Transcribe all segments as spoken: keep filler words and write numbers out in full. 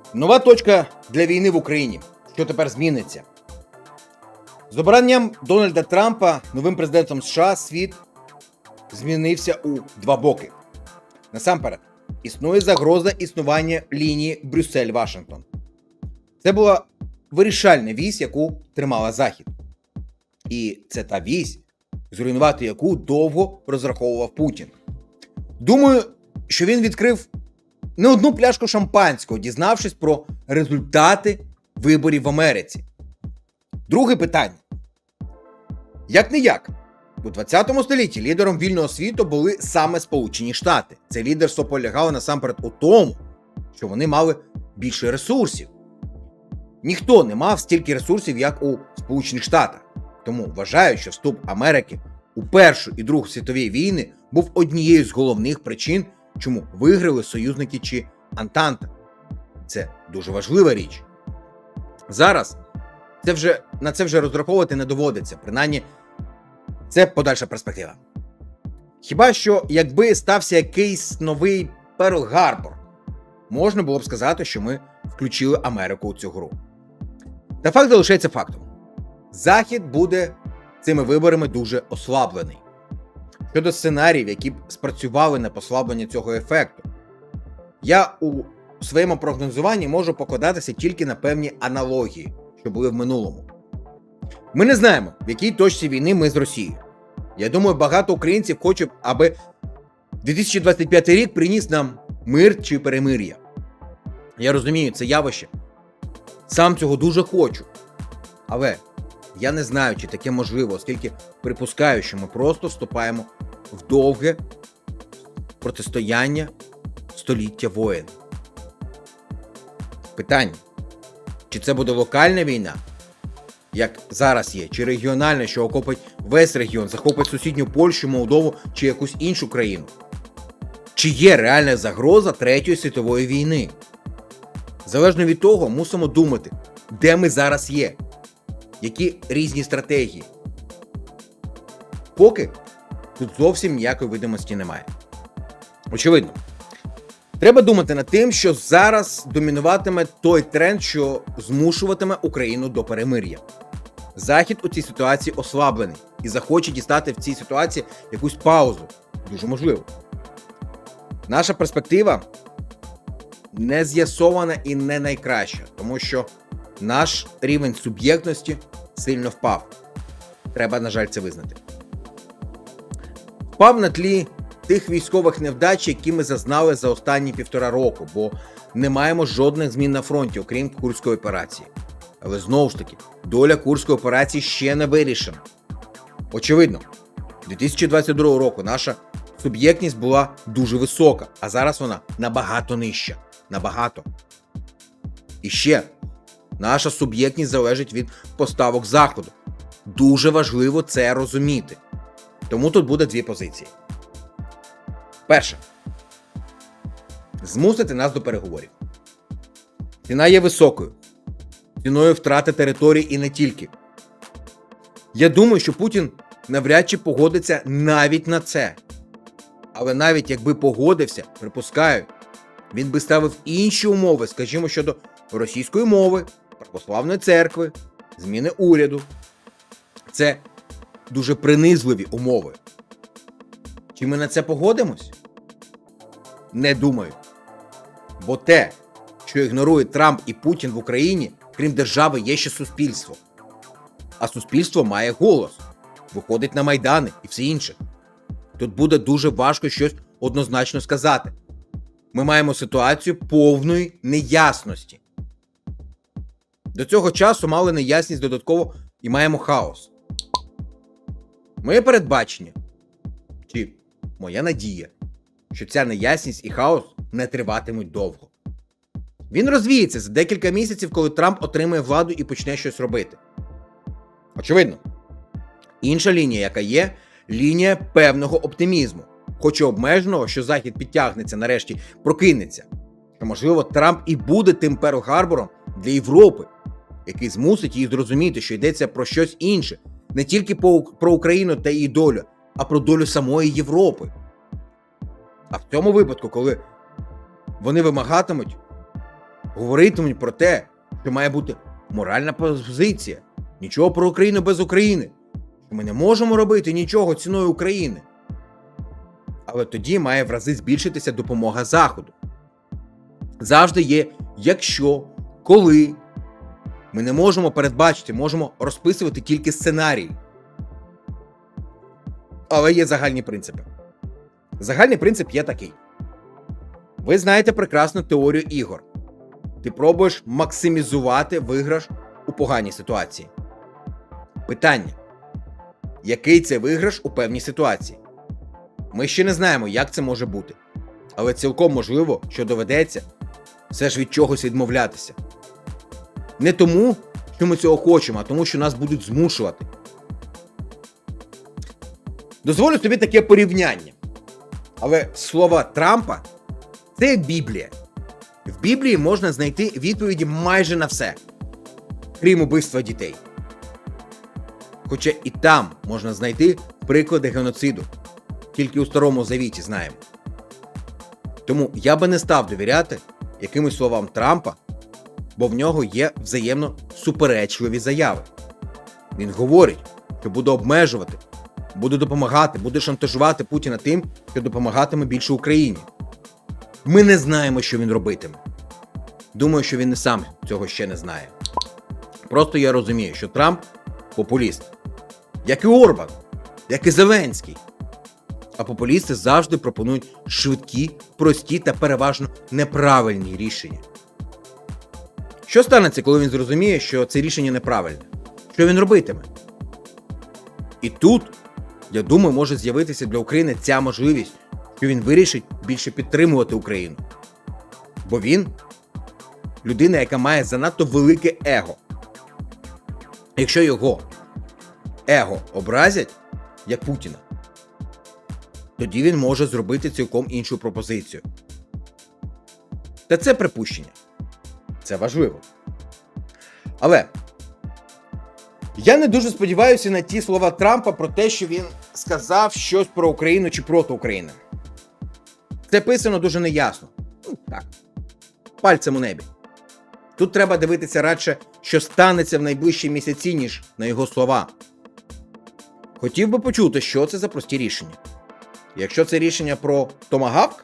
Нова точка для війни в Україні. Що тепер зміниться? З обранням Дональда Трампа новим президентом США світ змінився у два боки. Насамперед, існує загроза існування лінії Брюссель-Вашингтон. Це була вирішальна вісь, яку тримала Захід. І це та вісь, зруйнувати яку довго розраховував Путін. Думаю, що він відкрив не одну пляшку шампанського, дізнавшись про результати виборів в Америці. Друге питання. Як-не-як, у двадцятому столітті лідером вільного світу були саме Сполучені Штати. Це лідерство полягало насамперед у тому, що вони мали більше ресурсів. Ніхто не мав стільки ресурсів, як у Сполучених Штатах. Тому вважаю, що вступ Америки у Першу і Другу світові війни був однією з головних причин, чому виграли союзники чи Антанта. Це дуже важлива річ. Зараз це вже, на це вже розраховувати не доводиться, принаймні це подальша перспектива. Хіба що, якби стався якийсь новий Перл-Гарбор, можна було б сказати, що ми включили Америку у цю гру. Та факт залишається фактом. Захід буде цими виборами дуже ослаблений. Щодо сценаріїв, які б спрацювали на послаблення цього ефекту, я у своєму прогнозуванні можу покладатися тільки на певні аналогії, що були в минулому. Ми не знаємо, в якій точці війни ми з Росією. Я думаю, багато українців хочуть, аби дві тисячі двадцять п'ятий рік приніс нам мир чи перемир'я. Я розумію, це явище. Сам цього дуже хочу. Але я не знаю, чи таке можливо, оскільки припускаю, що ми просто вступаємо в довге протистояння століття воєн. Питання. Чи це буде локальна війна, як зараз є, чи регіональна, що охопить весь регіон, захопить сусідню Польщу, Молдову чи якусь іншу країну? Чи є реальна загроза Третьої світової війни? Залежно від того, мусимо думати, де ми зараз є, які різні стратегії. Поки тут зовсім ніякої видимості немає. Очевидно, треба думати над тим, що зараз домінуватиме той тренд, що змушуватиме Україну до перемир'я. Захід у цій ситуації ослаблений і захоче дістати в цій ситуації якусь паузу. Дуже можливо. Наша перспектива не з'ясована і не найкраща, тому що наш рівень суб'єктності сильно впав. Треба, на жаль, це визнати. Впав на тлі тих військових невдач, які ми зазнали за останні півтора року, бо не маємо жодних змін на фронті, окрім Курської операції. Але знову ж таки, доля Курської операції ще не вирішена. Очевидно, дві тисячі двадцять другого року наша суб'єктність була дуже висока, а зараз вона набагато нижча. Набагато. І ще, наша суб'єктність залежить від поставок Заходу. Дуже важливо це розуміти. Тому тут буде дві позиції. Перше. Змусити нас до переговорів. Ціна є високою. Ціною втрати територій і не тільки. Я думаю, що Путін навряд чи погодиться навіть на це. Але навіть якби погодився, припускаю, він би ставив інші умови, скажімо, щодо російської мови, православної церкви, зміни уряду. Це дуже принизливі умови. Чи ми на це погодимось? Не думаю. Бо те, що ігнорує Трамп і Путін в Україні, крім держави, є ще суспільство. А суспільство має голос, виходить на майдани і все інше. Тут буде дуже важко щось однозначно сказати. Ми маємо ситуацію повної неясності. До цього часу мали неясність додатково і маємо хаос. Моє передбачення, чи моя надія, що ця неясність і хаос не триватимуть довго. Він розвіється за декілька місяців, коли Трамп отримає владу і почне щось робити. Очевидно. Інша лінія, яка є, лінія певного оптимізму. Хоч і обмеженого, що Захід підтягнеться, нарешті прокинеться. Що, можливо, Трамп і буде тим Перл-Гарбором для Європи, який змусить її зрозуміти, що йдеться про щось інше. Не тільки про Україну та її долю, а про долю самої Європи. А в цьому випадку, коли вони вимагатимуть говоритимуть про те, що має бути моральна позиція. Нічого про Україну без України. Що ми не можемо робити нічого ціною України. Але тоді має в рази збільшитися допомога Заходу. Завжди є якщо, коли. Ми не можемо передбачити, можемо розписувати тільки сценарії. Але є загальні принципи. Загальний принцип є такий. Ви знаєте прекрасну теорію ігор. Ти пробуєш максимізувати виграш у поганій ситуації. Питання. Який це виграш у певній ситуації? Ми ще не знаємо, як це може бути. Але цілком можливо, що доведеться все ж від чогось відмовлятися. Не тому, що ми цього хочемо, а тому, що нас будуть змушувати. Дозволю тобі таке порівняння. Але слова Трампа – це як Біблія. В Біблії можна знайти відповіді майже на все, крім убивства дітей. Хоча і там можна знайти приклади геноциду. Тільки у Старому Завіті знаємо. Тому я би не став довіряти якимось словам Трампа, бо в нього є взаємно суперечливі заяви. Він говорить, що буде обмежувати, буде допомагати, буде шантажувати Путіна тим, що допомагатиме більше Україні. Ми не знаємо, що він робитиме. Думаю, що він і сам цього ще не знає. Просто я розумію, що Трамп – популіст. Як і Орбан, як і Зеленський. А популісти завжди пропонують швидкі, прості та переважно неправильні рішення. Що станеться, коли він зрозуміє, що це рішення неправильне? Що він робитиме? І тут, я думаю, може з'явитися для України ця можливість, що він вирішить більше підтримувати Україну. Бо він – людина, яка має занадто велике его. Якщо його его образять, як Путіна, тоді він може зробити цілком іншу пропозицію. Та це припущення. Це важливо. Але я не дуже сподіваюся на ті слова Трампа про те, що він сказав щось про Україну чи проти України. Це писано дуже неясно. Ну, так. Пальцем у небі. Тут треба дивитися радше, що станеться в найближчі місяці, ніж на його слова. Хотів би почути, що це за прості рішення. Якщо це рішення про томагавк,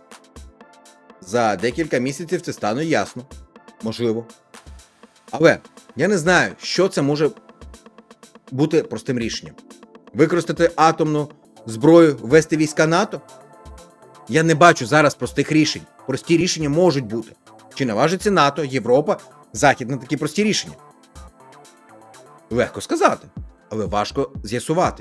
за декілька місяців це стане ясно. Можливо. Але я не знаю, що це може бути простим рішенням. Використати атомну зброю, ввести війська НАТО? Я не бачу зараз простих рішень. Прості рішення можуть бути. Чи наважиться НАТО, Європа, Захід на такі прості рішення? Легко сказати, але важко з'ясувати.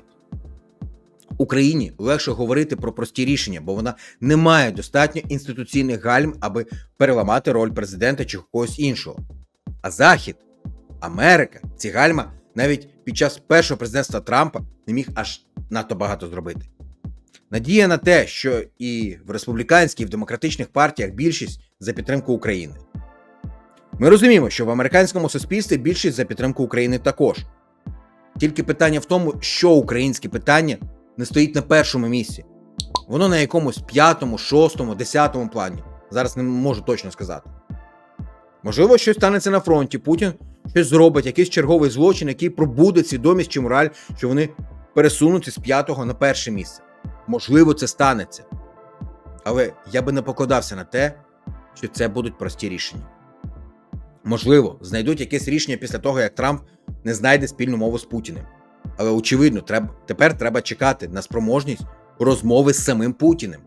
Україні легше говорити про прості рішення, бо вона не має достатньо інституційних гальм, аби переламати роль президента чи когось іншого. А Захід, Америка, ці гальма навіть під час першого президентства Трампа не міг аж надто багато зробити. Надія на те, що і в республіканській, і в демократичних партіях більшість за підтримку України. Ми розуміємо, що в американському суспільстві більшість за підтримку України також. Тільки питання в тому, що українське питання не стоїть на першому місці. Воно на якомусь п'ятому, шостому, десятому плані. Зараз не можу точно сказати. Можливо, щось станеться на фронті, Путін щось зробить, якийсь черговий злочин, який пробудить свідомість чи мораль, що вони пересунуться з п'ятого на перше місце. Можливо, це станеться. Але я би не покладався на те, що це будуть прості рішення. Можливо, знайдуть якесь рішення після того, як Трамп не знайде спільну мову з Путіним. Але, очевидно, треба, тепер треба чекати на спроможність розмови з самим Путіним.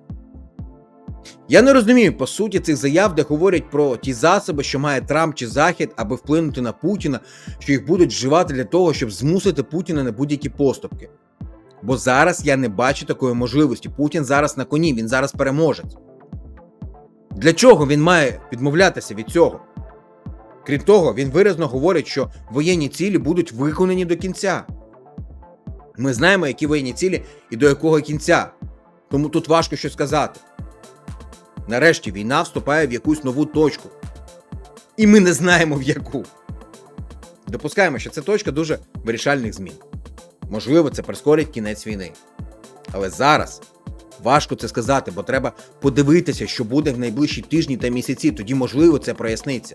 Я не розумію, по суті, цих заяв, де говорять про ті засоби, що має Трамп чи Захід, аби вплинути на Путіна, що їх будуть вживати для того, щоб змусити Путіна на будь-які поступки. Бо зараз я не бачу такої можливості. Путін зараз на коні, він зараз переможець. Для чого він має відмовлятися від цього? Крім того, він виразно говорить, що воєнні цілі будуть виконані до кінця. Ми знаємо, які воєнні цілі і до якого кінця. Тому тут важко щось сказати. Нарешті війна вступає в якусь нову точку. І ми не знаємо в яку. Допускаємо, що це точка дуже вирішальних змін. Можливо, це прискорить кінець війни. Але зараз Важко це сказати, бо треба подивитися, що буде в найближчі тижні та місяці, тоді, можливо, це проясниться.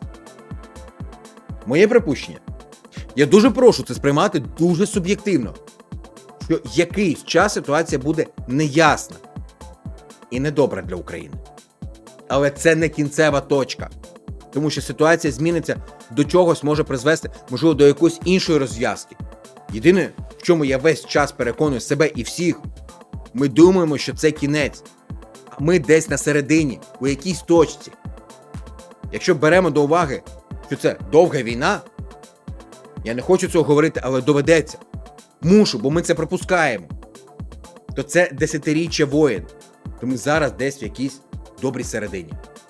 Моє припущення. Я дуже прошу це сприймати дуже суб'єктивно, що якийсь час ситуація буде неясна і недобра для України. Але це не кінцева точка, тому що ситуація зміниться, до чогось може призвести, можливо, до якоїсь іншої розв'язки. Єдине, в чому я весь час переконую себе і всіх, ми думаємо, що це кінець, а ми десь на середині, у якійсь точці. Якщо беремо до уваги, що це довга війна, я не хочу цього говорити, але доведеться. Мушу, бо ми це пропускаємо. То це десятиріччя воєн. То ми зараз десь в якійсь добрій середині.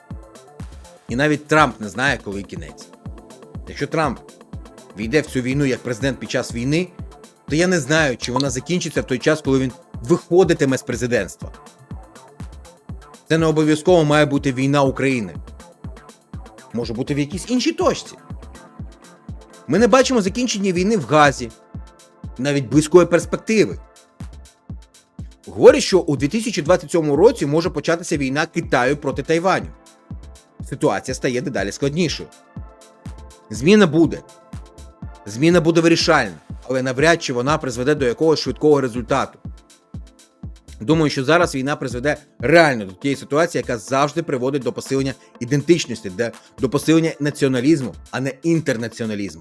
І навіть Трамп не знає, коли кінець. Якщо Трамп війде в цю війну як президент під час війни, то я не знаю, чи вона закінчиться в той час, коли він виходитиме з президентства. Це не обов'язково має бути війна України. Може бути в якійсь іншій точці. Ми не бачимо закінчення війни в Газі, навіть близької перспективи. Говорять, що у дві тисячі двадцять сьомому році може початися війна Китаю проти Тайваню. Ситуація стає дедалі складнішою. Зміна буде. Зміна буде вирішальна, але навряд чи вона призведе до якогось швидкого результату. Думаю, що зараз війна призведе реально до тієї ситуації, яка завжди приводить до посилення ідентичності, до посилення націоналізму, а не інтернаціоналізму.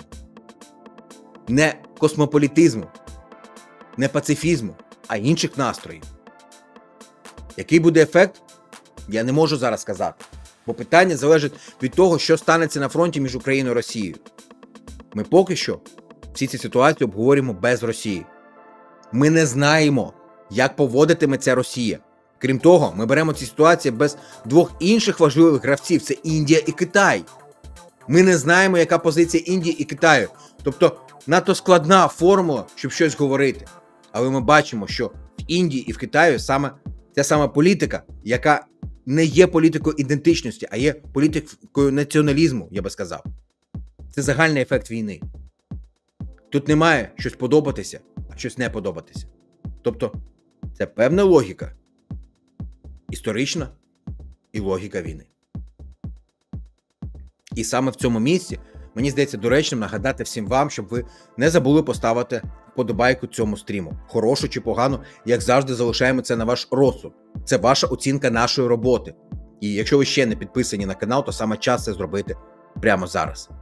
Не космополітизму, не пацифізму, а інших настроїв. Який буде ефект, я не можу зараз сказати, бо питання залежить від того, що станеться на фронті між Україною і Росією. Ми поки що всі ці ситуації обговорюємо без Росії. Ми не знаємо, як поводитиметься Росія. Крім того, ми беремо ці ситуації без двох інших важливих гравців – це Індія і Китай. Ми не знаємо, яка позиція Індії і Китаю. Тобто, надто складна формула, щоб щось говорити. Але ми бачимо, що в Індії і в Китаї саме ця сама політика, яка не є політикою ідентичності, а є політикою націоналізму, я би сказав. Це загальний ефект війни. Тут немає щось подобатися, а щось не подобатися. Тобто, це певна логіка. Історична і логіка війни. І саме в цьому місці, мені здається доречним нагадати всім вам, щоб ви не забули поставити вподобайку цьому стріму. Хорошу чи погану, як завжди, залишаємо це на ваш розсуд. Це ваша оцінка нашої роботи. І якщо ви ще не підписані на канал, то саме час це зробити прямо зараз.